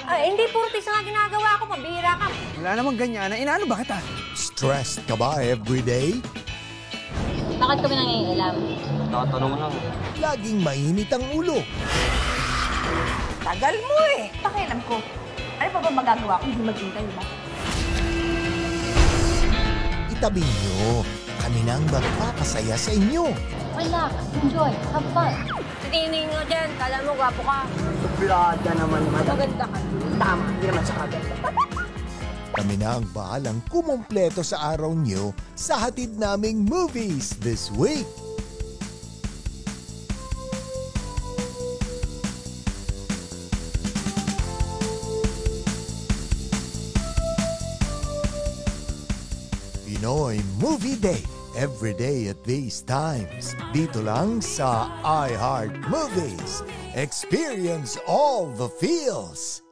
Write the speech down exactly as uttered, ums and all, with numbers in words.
Ay, hindi puro pisa nga ginagawa ko, pabira ka. Wala namang ganyan. Inaano ba kita? Stressed ka ba everyday? Bakit kami nangingilam? Nakatanong lang. Laging mainit ang ulo? Tagal mo eh. Pakialam ko. Ano pa ba magagawa kung hindi maghintay, di ba? Itabi nyo. Kami nang magpapasaya sa inyo. Relax, enjoy, have fun. Titingin nga dyan, kala mo gwapo ka. Suplada naman, madam. Maganda ka. Tama, hindi naman siya kaganda. Kami na ang bahalang kumumpleto sa araw nyo sa hatid naming movies this week. Pinoy Movie Day, every day at these times. Dito lang sa iHeart Movies. Experience all the feels.